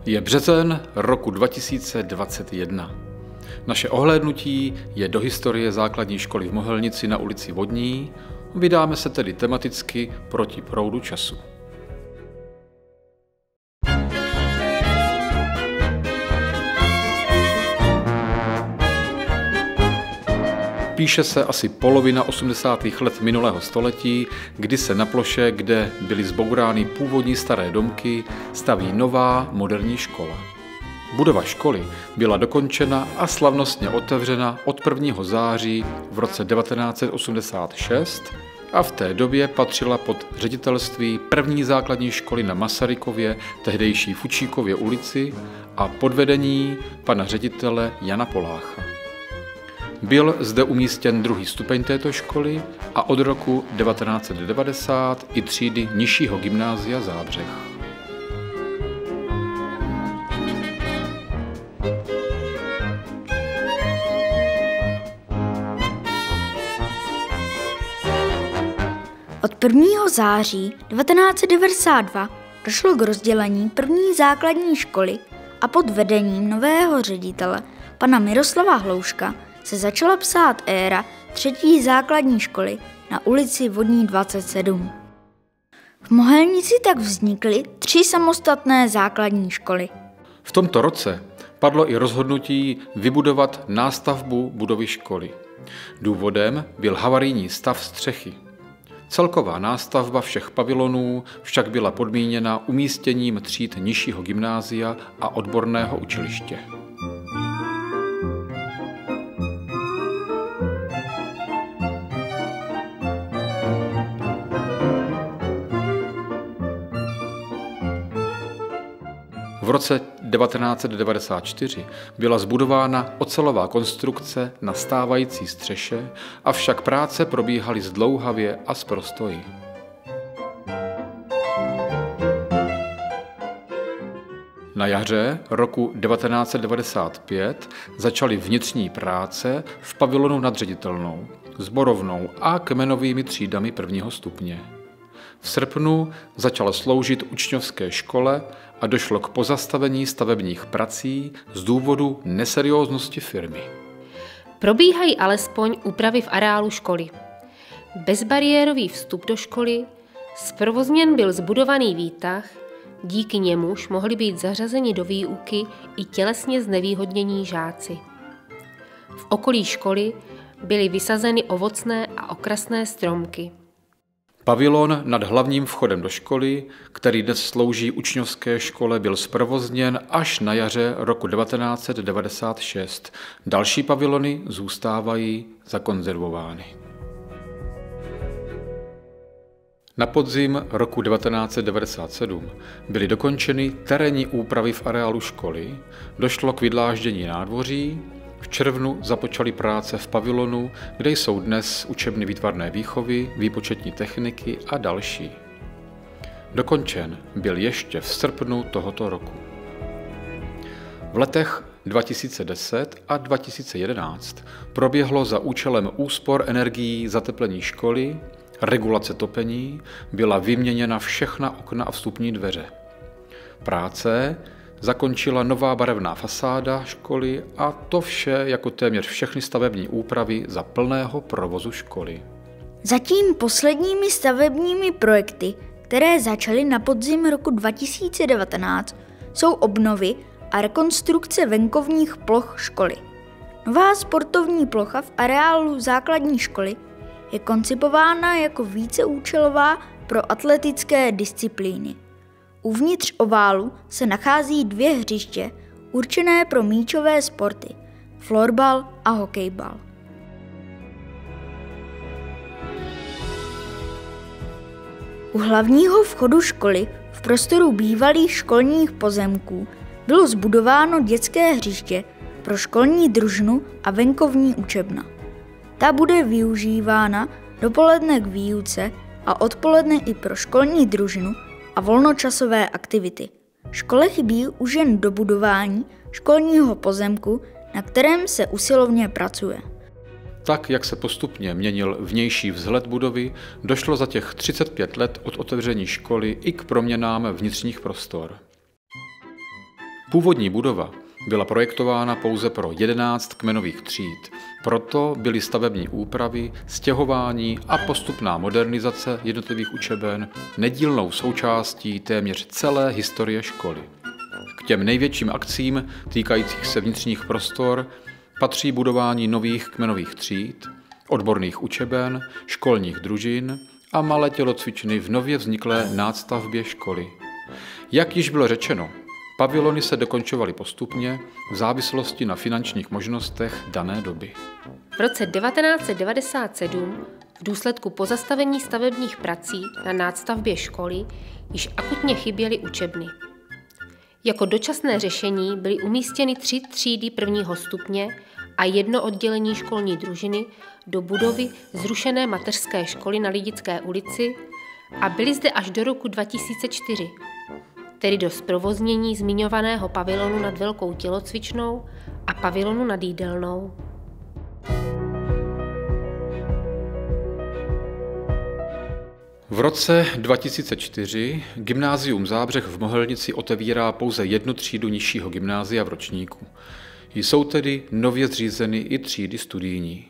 Je březen roku 2021. Naše ohlédnutí je do historie základní školy v Mohelnici na ulici Vodní. Vydáme se tedy tematicky proti proudu času. Píše se asi polovina 80. let minulého století, kdy se na ploše, kde byly zbourány původní staré domky, staví nová moderní škola. Budova školy byla dokončena a slavnostně otevřena od 1. září v roce 1986 a v té době patřila pod ředitelství první základní školy na Masarykově, tehdejší Fučíkově ulici a pod vedení pana ředitele Jana Polácha. Byl zde umístěn druhý stupeň této školy a od roku 1990 i třídy nižšího gymnázia Zábřeh. Od 1. září 1992 došlo k rozdělení první základní školy a pod vedením nového ředitele, pana Miroslava Hlouška, se začala psát éra třetí základní školy na ulici Vodní 27. V Mohelnici tak vznikly 3 samostatné základní školy. V tomto roce padlo i rozhodnutí vybudovat nástavbu budovy školy. Důvodem byl havarijní stav střechy. Celková nástavba všech pavilonů však byla podmíněna umístěním tříd nižšího gymnázia a odborného učiliště. V roce 1994 byla zbudována ocelová konstrukce na stávající střeše, avšak práce probíhaly zdlouhavě a s prostoji. Na jaře roku 1995 začaly vnitřní práce v pavilonu nad ředitelnou, sborovnou a kmenovými třídami 1. stupně. V srpnu začal sloužit učňovské škole a došlo k pozastavení stavebních prací z důvodu neserióznosti firmy. Probíhají alespoň úpravy v areálu školy. Bezbariérový vstup do školy, zprovozněn byl zbudovaný výtah, díky němuž mohli být zařazeni do výuky i tělesně znevýhodnění žáci. V okolí školy byly vysazeny ovocné a okrasné stromky. Pavilon nad hlavním vchodem do školy, který dnes slouží učňovské škole, byl zprovozněn až na jaře roku 1996. Další pavilony zůstávají zakonzervovány. Na podzim roku 1997 byly dokončeny terénní úpravy v areálu školy, došlo k vydláždění nádvoří, v červnu započaly práce v pavilonu, kde jsou dnes učebny výtvarné výchovy, výpočetní techniky a další. Dokončen byl ještě v srpnu tohoto roku. V letech 2010 a 2011 proběhlo za účelem úspor energií zateplení školy, regulace topení, byla vyměněna všechna okna a vstupní dveře. Práce zakončila nová barevná fasáda školy a to vše jako téměř všechny stavební úpravy za plného provozu školy. Zatím posledními stavebními projekty, které začaly na podzim roku 2019, jsou obnovy a rekonstrukce venkovních ploch školy. Nová sportovní plocha v areálu základní školy je koncipována jako víceúčelová pro atletické disciplíny. Uvnitř oválu se nachází 2 hřiště určené pro míčové sporty, florbal a hokejbal. U hlavního vchodu školy v prostoru bývalých školních pozemků bylo zbudováno dětské hřiště pro školní družinu a venkovní učebna. Ta bude využívána dopoledne k výuce a odpoledne i pro školní družinu a volnočasové aktivity. Škole chybí už jen dobudování školního pozemku, na kterém se usilovně pracuje. Tak, jak se postupně měnil vnější vzhled budovy, došlo za těch 35 let od otevření školy i k proměnám vnitřních prostor. Původní budova byla projektována pouze pro 11 kmenových tříd, proto byly stavební úpravy, stěhování a postupná modernizace jednotlivých učeben nedílnou součástí téměř celé historie školy. K těm největším akcím týkajících se vnitřních prostor patří budování nových kmenových tříd, odborných učeben, školních družin a malé tělocvičny v nově vzniklé nástavbě školy. Jak již bylo řečeno, pavilony se dokončovaly postupně v závislosti na finančních možnostech dané doby. V roce 1997 v důsledku pozastavení stavebních prací na nástavbě školy již akutně chyběly učebny. Jako dočasné řešení byly umístěny 3 třídy prvního stupně a 1 oddělení školní družiny do budovy zrušené mateřské školy na Lidické ulici a byly zde až do roku 2004, tedy do zprovoznění zmiňovaného pavilonu nad velkou tělocvičnou a pavilonu nad jídelnou. V roce 2004 Gymnázium Zábřeh v Mohelnici otevírá pouze 1 třídu nižšího gymnázia v ročníku. Jsou tedy nově zřízeny i třídy studijní.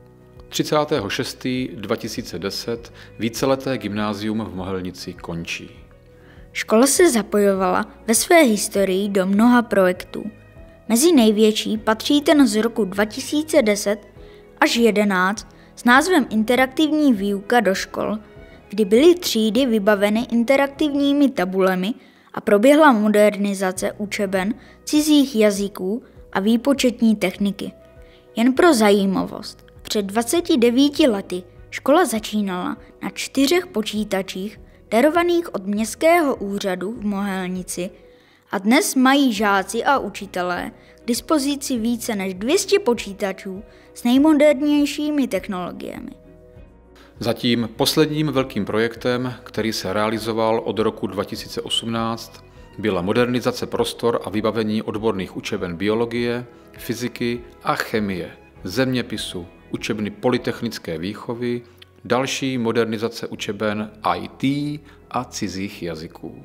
36. 2010 víceleté gymnázium v Mohelnici končí. Škola se zapojovala ve své historii do mnoha projektů. Mezi největší patří ten z roku 2010 až 2011 s názvem Interaktivní výuka do škol, kdy byly třídy vybaveny interaktivními tabulemi a proběhla modernizace učeben cizích jazyků a výpočetní techniky. Jen pro zajímavost, před 29 lety škola začínala na 4 počítačích darovaných od Městského úřadu v Mohelnici a dnes mají žáci a učitelé k dispozici více než 200 počítačů s nejmodernějšími technologiemi. Zatím posledním velkým projektem, který se realizoval od roku 2018, byla modernizace prostor a vybavení odborných učeben biologie, fyziky a chemie, zeměpisu, učebny polytechnické výchovy, další modernizace učeben IT a cizích jazyků.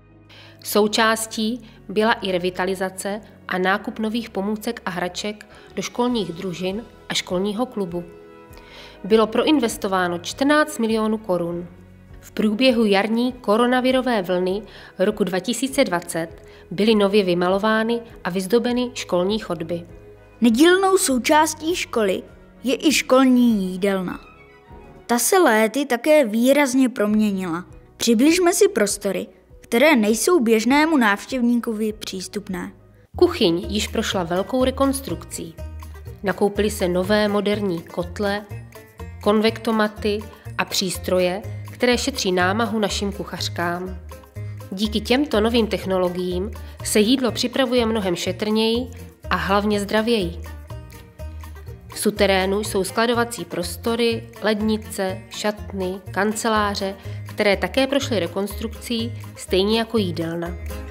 Součástí byla i revitalizace a nákup nových pomůcek a hraček do školních družin a školního klubu. Bylo proinvestováno 14 milionů korun. V průběhu jarní koronavirové vlny roku 2020 byly nově vymalovány a vyzdobeny školní chodby. Nedílnou součástí školy je i školní jídelna. Ta se léty také výrazně proměnila. Přibližme si prostory, které nejsou běžnému návštěvníkovi přístupné. Kuchyň již prošla velkou rekonstrukcí. Nakoupily se nové moderní kotle, konvektomaty a přístroje, které šetří námahu našim kuchařkám. Díky těmto novým technologiím se jídlo připravuje mnohem šetrněji a hlavně zdravěji. V suterénu jsou skladovací prostory, lednice, šatny, kanceláře, které také prošly rekonstrukcí, stejně jako jídelna.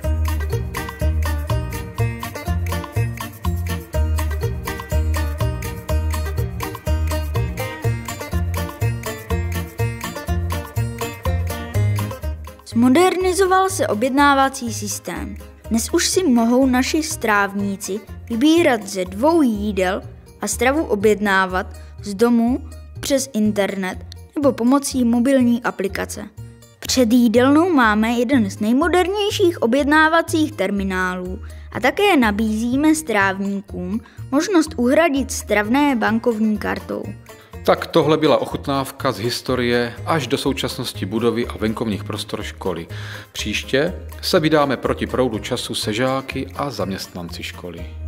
Modernizoval se objednávací systém. Dnes už si mohou naši strávníci vybírat ze 2 jídel a stravu objednávat z domu přes internet nebo pomocí mobilní aplikace. Před jídelnou máme jeden z nejmodernějších objednávacích terminálů a také nabízíme strávníkům možnost uhradit stravné bankovní kartou. Tak tohle byla ochutnávka z historie až do současnosti budovy a venkovních prostor školy. Příště se vydáme proti proudu času se žáky a zaměstnanci školy.